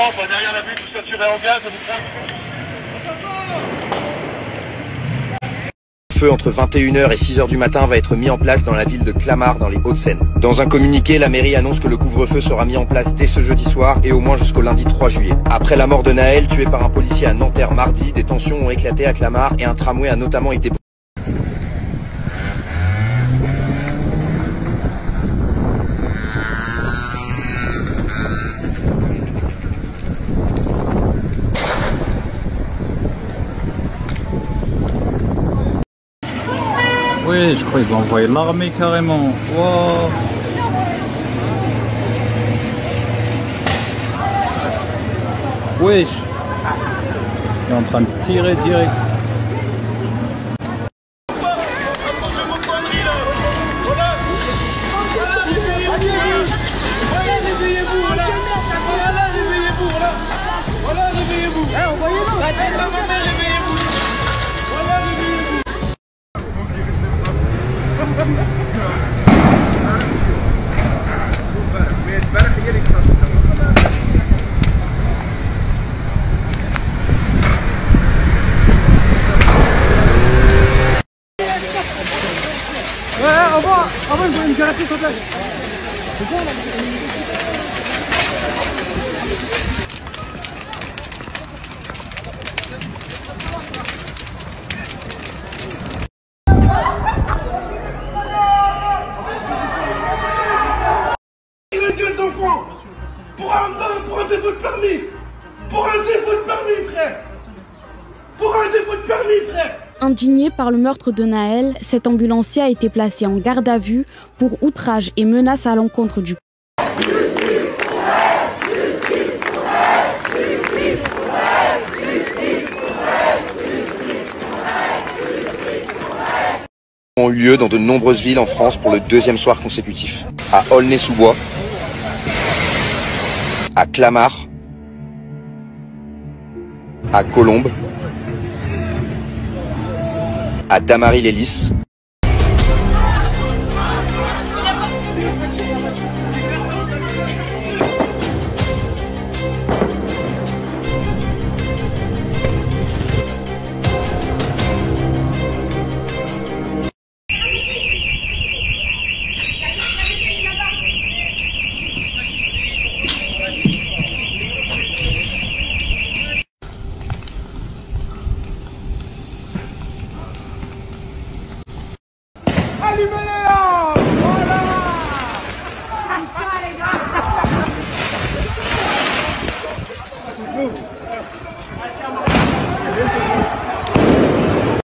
derrière la butte, vous saturez en gaz, vous prend. Le feu entre 21h et 6h du matin va être mis en place dans la ville de Clamart dans les Hauts-de-Seine. Dans un communiqué, la mairie annonce que le couvre-feu sera mis en place dès ce jeudi soir et au moins jusqu'au lundi 3 juillet. Après la mort de Naël, tué par un policier à Nanterre mardi, des tensions ont éclaté à Clamart et un tramway a notamment été Oui, je crois qu'ils ont envoyé l'armée carrément. Wow. Wesh. Il est en train de tirer direct. Pour un défaut de permis. Pour un défaut de permis, frère. Pour un défaut de permis, frère. Indigné par le meurtre de Naël, cet ambulancier a été placé en garde à vue pour outrage et menace à l'encontre du ont eu lieu dans de nombreuses villes en France pour le deuxième soir consécutif. À Aulnay-sous-Bois, à Clamart, à Colombes, à Damary-les-Lys, Allumez-les là! Voilà! C'est ça les gars!